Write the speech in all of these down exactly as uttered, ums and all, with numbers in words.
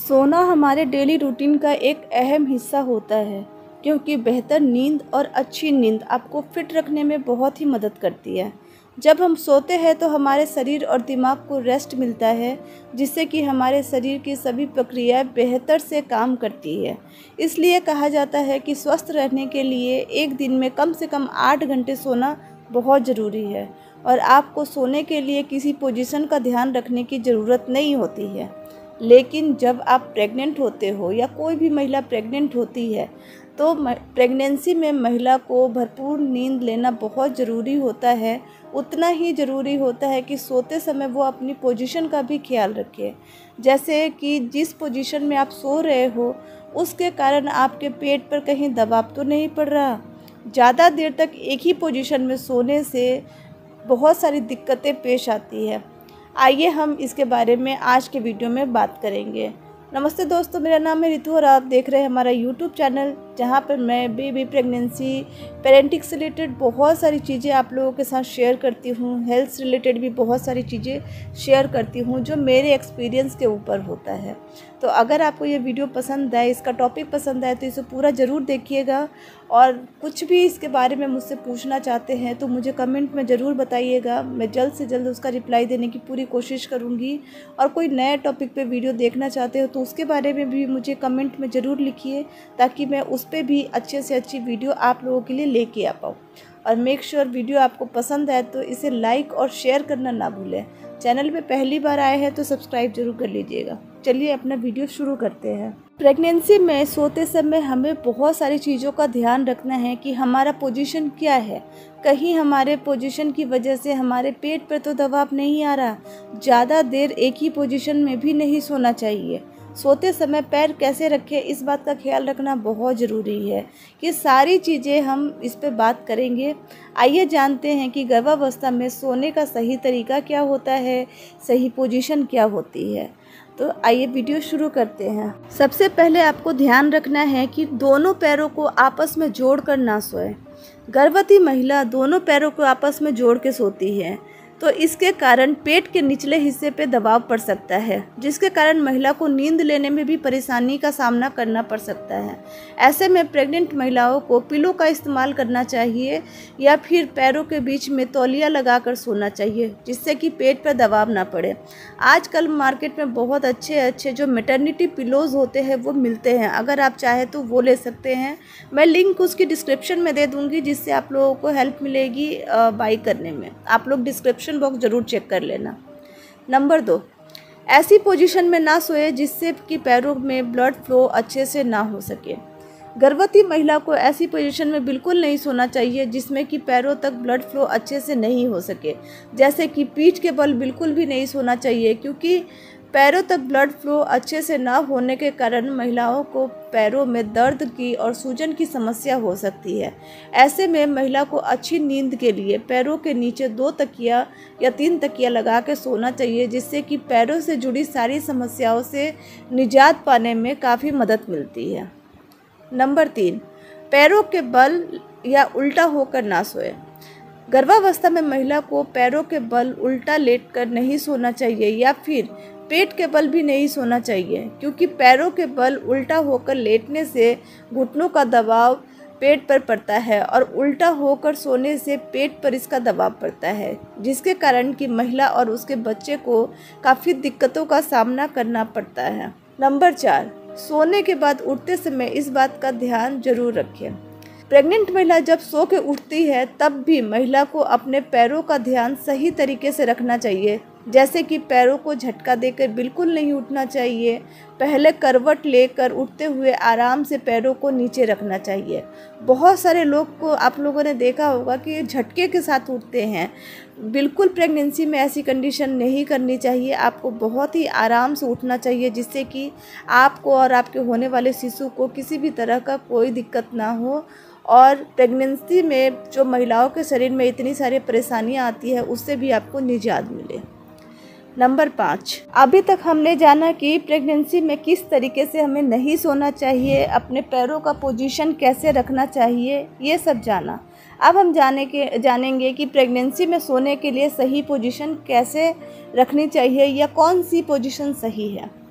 सोना हमारे daily routine का एक अहम हिस्सा होता है, क्योंकि बेहतर नींद और अच्छी नींद आपको फिट रखने में बहुत ही मदद करती है। जब हम सोते हैं तो हमारे शरीर और दिमाग को रेस्ट मिलता है, जिससे कि हमारे शरीर की सभी प्रक्रियाएं बेहतर से काम करती है। इसलिए कहा जाता है कि स्वस्थ रहने के लिए एक दिन में कम से कम आठ घंटे सोना बहुत ज़रूरी है और आपको सोने के लिए किसी पोजीशन का ध्यान रखने की ज़रूरत नहीं होती है। लेकिन जब आप प्रेग्नेंट होते हो या कोई भी महिला प्रेग्नेंट होती है तो प्रेगनेंसी में महिला को भरपूर नींद लेना बहुत ज़रूरी होता है। उतना ही ज़रूरी होता है कि सोते समय वो अपनी पोजीशन का भी ख्याल रखे, जैसे कि जिस पोजीशन में आप सो रहे हो उसके कारण आपके पेट पर कहीं दबाव तो नहीं पड़ रहा। ज़्यादा देर तक एक ही पोजीशन में सोने से बहुत सारी दिक्कतें पेश आती है। आइए हम इसके बारे में आज के वीडियो में बात करेंगे। नमस्ते दोस्तों, मेरा नाम है रितु और आप देख रहे हैं हमारा यूट्यूब चैनल, जहां पर मैं बेबी प्रेगनेंसी, पेरेंटिंग से रिलेटेड बहुत सारी चीज़ें आप लोगों के साथ शेयर करती हूं। हेल्थ से रिलेटेड भी बहुत सारी चीज़ें शेयर करती हूं जो मेरे एक्सपीरियंस के ऊपर होता है। तो अगर आपको ये वीडियो पसंद आए, इसका टॉपिक पसंद आए तो इसे पूरा ज़रूर देखिएगा। और कुछ भी इसके बारे में मुझसे पूछना चाहते हैं तो मुझे कमेंट में ज़रूर बताइएगा। मैं जल्द से जल्द उसका रिप्लाई देने की पूरी कोशिश करूँगी। और कोई नए टॉपिक पे वीडियो देखना चाहते हो तो उसके बारे में भी मुझे कमेंट में ज़रूर लिखिए, ताकि मैं उस पर भी अच्छे से अच्छी वीडियो आप लोगों के लिए लेके आ पाऊँ। और मेक श्योर वीडियो आपको पसंद आए तो इसे लाइक और शेयर करना ना भूलें। चैनल पे पहली बार आए हैं तो सब्सक्राइब जरूर कर लीजिएगा। चलिए अपना वीडियो शुरू करते हैं। प्रेगनेंसी में सोते समय हमें बहुत सारी चीज़ों का ध्यान रखना है कि हमारा पोजीशन क्या है। कहीं हमारे पोजीशन की वजह से हमारे पेट पर तो दबाव नहीं आ रहा। ज़्यादा देर एक ही पोजीशन में भी नहीं सोना चाहिए। सोते समय पैर कैसे रखें, इस बात का ख्याल रखना बहुत ज़रूरी है। कि सारी चीज़ें हम इस पे बात करेंगे। आइए जानते हैं कि गर्भावस्था में सोने का सही तरीका क्या होता है, सही पोजीशन क्या होती है। तो आइए वीडियो शुरू करते हैं। सबसे पहले आपको ध्यान रखना है कि दोनों पैरों को आपस में जोड़कर ना सोए। गर्भवती महिला दोनों पैरों को आपस में जोड़ के सोती है तो इसके कारण पेट के निचले हिस्से पे दबाव पड़ सकता है, जिसके कारण महिला को नींद लेने में भी परेशानी का सामना करना पड़ सकता है। ऐसे में प्रेग्नेंट महिलाओं को पिलो का इस्तेमाल करना चाहिए या फिर पैरों के बीच में तौलिया लगाकर सोना चाहिए, जिससे कि पेट पर दबाव ना पड़े। आजकल मार्केट में बहुत अच्छे अच्छे जो मैटरनिटी पिलोज़ होते हैं वो मिलते हैं। अगर आप चाहें तो वो ले सकते हैं। मैं लिंक उसकी डिस्क्रिप्शन में दे दूँगी, जिससे आप लोगों को हेल्प मिलेगी बाई करने में। आप लोग डिस्क्रिप्शन बॉक्स जरूर चेक कर लेना। नंबर दो, ऐसी पोजीशन में ना सोए जिससे कि पैरों में ब्लड फ्लो अच्छे से ना हो सके। गर्भवती महिला को ऐसी पोजीशन में बिल्कुल नहीं सोना चाहिए जिसमें कि पैरों तक ब्लड फ्लो अच्छे से नहीं हो सके। जैसे कि पीठ के बल बिल्कुल भी नहीं सोना चाहिए, क्योंकि पैरों तक ब्लड फ्लो अच्छे से ना होने के कारण महिलाओं को पैरों में दर्द की और सूजन की समस्या हो सकती है। ऐसे में महिला को अच्छी नींद के लिए पैरों के नीचे दो तकिया या तीन तकिया लगा के सोना चाहिए, जिससे कि पैरों से जुड़ी सारी समस्याओं से निजात पाने में काफ़ी मदद मिलती है। नंबर तीन, पैरों के बल या उल्टा होकर ना सोए। गर्भावस्था में महिला को पैरों के बल उल्टा लेटकर नहीं सोना चाहिए या फिर पेट के बल भी नहीं सोना चाहिए, क्योंकि पैरों के बल उल्टा होकर लेटने से घुटनों का दबाव पेट पर पड़ता है और उल्टा होकर सोने से पेट पर इसका दबाव पड़ता है, जिसके कारण कि महिला और उसके बच्चे को काफ़ी दिक्कतों का सामना करना पड़ता है। नंबर चार, सोने के बाद उठते समय इस बात का ध्यान जरूर रखें। प्रेग्नेंट महिला जब सो के उठती है तब भी महिला को अपने पैरों का ध्यान सही तरीके से रखना चाहिए, जैसे कि पैरों को झटका देकर बिल्कुल नहीं उठना चाहिए। पहले करवट लेकर उठते हुए आराम से पैरों को नीचे रखना चाहिए। बहुत सारे लोग को आप लोगों ने देखा होगा कि झटके के साथ उठते हैं। बिल्कुल प्रेगनेंसी में ऐसी कंडीशन नहीं करनी चाहिए। आपको बहुत ही आराम से उठना चाहिए, जिससे कि आपको और आपके होने वाले शिशु को किसी भी तरह का कोई दिक्कत ना हो। और प्रेगनेंसी में जो महिलाओं के शरीर में इतनी सारी परेशानियां आती है उससे भी आपको निजात मिले। नंबर पाँच, अभी तक हमने जाना कि प्रेगनेंसी में किस तरीके से हमें नहीं सोना चाहिए, अपने पैरों का पोजीशन कैसे रखना चाहिए, ये सब जाना। अब हम जाने के जानेंगे कि प्रेगनेंसी में सोने के लिए सही पोजीशन कैसे रखनी चाहिए या कौन सी पोजीशन सही है।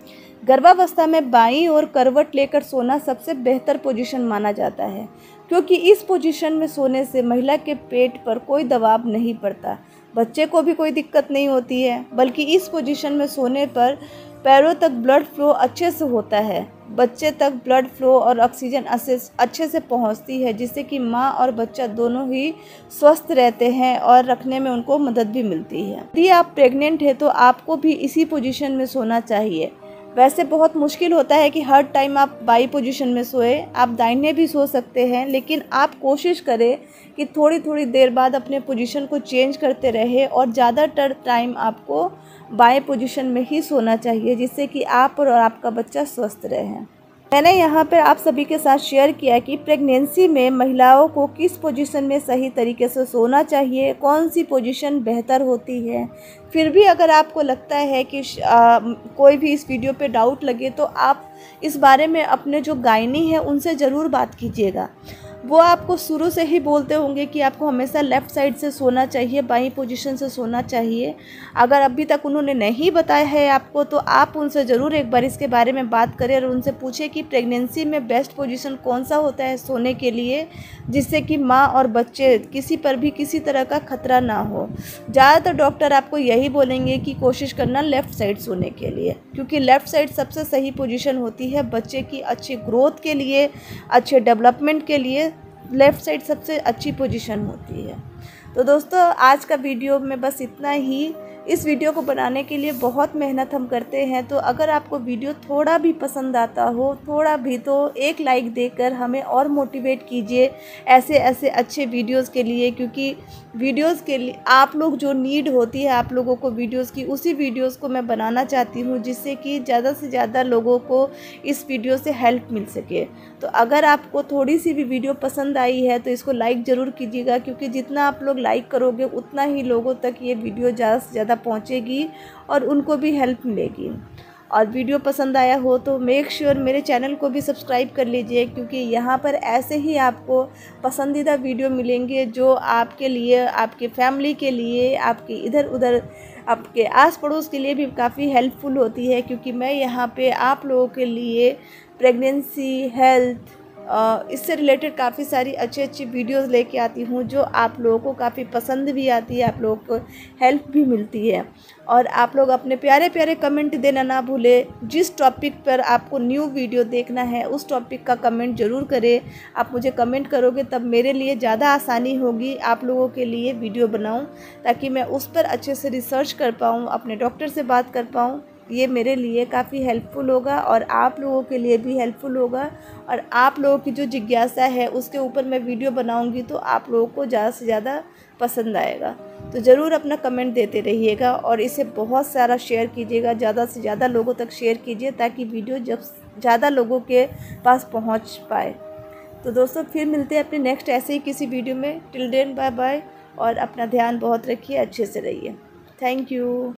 गर्भावस्था में बाईं ओर करवट लेकर सोना सबसे बेहतर पोजीशन माना जाता है, क्योंकि इस पोजीशन में सोने से महिला के पेट पर कोई दबाव नहीं पड़ता, बच्चे को भी कोई दिक्कत नहीं होती है, बल्कि इस पोजीशन में सोने पर पैरों तक ब्लड फ्लो अच्छे से होता है, बच्चे तक ब्लड फ्लो और ऑक्सीजन अच्छे से पहुंचती है, जिससे कि माँ और बच्चा दोनों ही स्वस्थ रहते हैं और रखने में उनको मदद भी मिलती है। यदि आप प्रेग्नेंट हैं तो आपको भी इसी पोजीशन में सोना चाहिए। वैसे बहुत मुश्किल होता है कि हर टाइम आप बाई पोजीशन में सोए, आप दाहिने भी सो सकते हैं, लेकिन आप कोशिश करें कि थोड़ी थोड़ी देर बाद अपने पोजीशन को चेंज करते रहे और ज़्यादातर टाइम आपको बाएं पोजीशन में ही सोना चाहिए, जिससे कि आप और आपका बच्चा स्वस्थ रहे। मैंने यहाँ पर आप सभी के साथ शेयर किया कि प्रेगनेंसी में महिलाओं को किस पोजीशन में सही तरीके से सोना चाहिए, कौन सी पोजीशन बेहतर होती है। फिर भी अगर आपको लगता है कि आ, कोई भी इस वीडियो पे डाउट लगे तो आप इस बारे में अपने जो गायनी है उनसे ज़रूर बात कीजिएगा। वो आपको शुरू से ही बोलते होंगे कि आपको हमेशा लेफ़्ट साइड से सोना चाहिए, बाईं पोजीशन से सोना चाहिए। अगर अभी तक उन्होंने नहीं बताया है आपको तो आप उनसे ज़रूर एक बार इसके बारे में बात करें और उनसे पूछें कि प्रेगनेंसी में बेस्ट पोजीशन कौन सा होता है सोने के लिए, जिससे कि माँ और बच्चे किसी पर भी किसी तरह का खतरा ना हो। ज़्यादातर डॉक्टर आपको यही बोलेंगे कि कोशिश करना लेफ़्ट साइड सोने के लिए, क्योंकि लेफ़्ट साइड सबसे सही पोजीशन होती है बच्चे की अच्छी ग्रोथ के लिए, अच्छे डेवलपमेंट के लिए लेफ़्ट साइड सबसे अच्छी पोजीशन होती है। तो दोस्तों आज का वीडियो में बस इतना ही। इस वीडियो को बनाने के लिए बहुत मेहनत हम करते हैं, तो अगर आपको वीडियो थोड़ा भी पसंद आता हो, थोड़ा भी, तो एक लाइक देकर हमें और मोटिवेट कीजिए ऐसे ऐसे अच्छे वीडियोस के लिए, क्योंकि वीडियोस के लिए आप लोग जो नीड होती है आप लोगों को वीडियोस की, उसी वीडियोस को मैं बनाना चाहती हूँ, जिससे कि ज़्यादा से ज़्यादा लोगों को इस वीडियो से हेल्प मिल सके। तो अगर आपको थोड़ी सी भी वीडियो पसंद आई है तो इसको लाइक ज़रूर कीजिएगा, क्योंकि जितना आप लोग लाइक करोगे उतना ही लोगों तक ये वीडियो ज़्यादा से ज़्यादा पहुंचेगी और उनको भी हेल्प मिलेगी। और वीडियो पसंद आया हो तो मेक श्योर मेरे चैनल को भी सब्सक्राइब कर लीजिए, क्योंकि यहाँ पर ऐसे ही आपको पसंदीदा वीडियो मिलेंगे जो आपके लिए, आपके फैमिली के लिए, आपके इधर उधर, आपके आस पड़ोस के लिए भी काफ़ी हेल्पफुल होती है। क्योंकि मैं यहाँ पे आप लोगों के लिए प्रेगनेंसी, हेल्थ, इससे रिलेटेड काफ़ी सारी अच्छी अच्छी वीडियोस लेके आती हूँ, जो आप लोगों को काफ़ी पसंद भी आती है, आप लोगों को हेल्प भी मिलती है। और आप लोग अपने प्यारे प्यारे कमेंट देना ना भूलें। जिस टॉपिक पर आपको न्यू वीडियो देखना है उस टॉपिक का कमेंट ज़रूर करें। आप मुझे कमेंट करोगे तब मेरे लिए ज़्यादा आसानी होगी आप लोगों के लिए वीडियो बनाऊँ, ताकि मैं उस पर अच्छे से रिसर्च कर पाऊँ, अपने डॉक्टर से बात कर पाऊँ। ये मेरे लिए काफ़ी हेल्पफुल होगा और आप लोगों के लिए भी हेल्पफुल होगा। और आप लोगों की जो जिज्ञासा है उसके ऊपर मैं वीडियो बनाऊंगी तो आप लोगों को ज़्यादा से ज़्यादा पसंद आएगा। तो ज़रूर अपना कमेंट देते रहिएगा और इसे बहुत सारा शेयर कीजिएगा, ज़्यादा से ज़्यादा लोगों तक शेयर कीजिए, ताकि वीडियो जब ज़्यादा लोगों के पास पहुँच पाए। तो दोस्तों फिर मिलते हैं अपने नेक्स्ट ऐसे ही किसी वीडियो में। टिल देन बाय बाय, और अपना ध्यान बहुत रखिए, अच्छे से रहिए। Thank you.